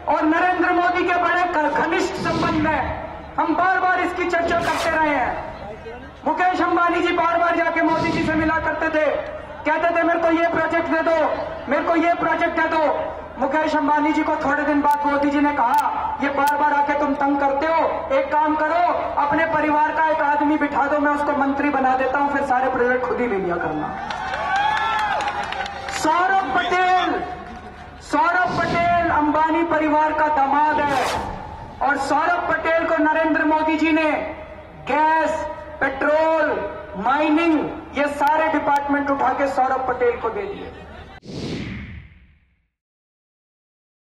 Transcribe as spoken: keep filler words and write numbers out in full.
और नरेंद्र मोदी के बड़े घनिष्ठ संबंध हैं। हम बार बार इसकी चर्चा करते रहे हैं। मुकेश अंबानी जी बार बार जाके मोदी जी से मिला करते थे, कहते थे मेरे को ये प्रोजेक्ट दे दो, मेरे को ये प्रोजेक्ट दे दो। मुकेश अंबानी जी को थोड़े दिन बाद मोदी जी ने कहा, ये बार बार आके तुम तंग करते हो, एक काम करो, अपने परिवार का एक आदमी बिठा दो, मैं उसको मंत्री बना देता हूं, फिर सारे प्रोजेक्ट खुद ही ले लिया करना। सौरभ पटेल सौरभ पटेल अंबानी परिवार का दामाद है और सौरभ पटेल को नरेंद्र मोदी जी ने गैस, पेट्रोल, माइनिंग, ये सारे डिपार्टमेंट उठा के सौरभ पटेल को दे दिए।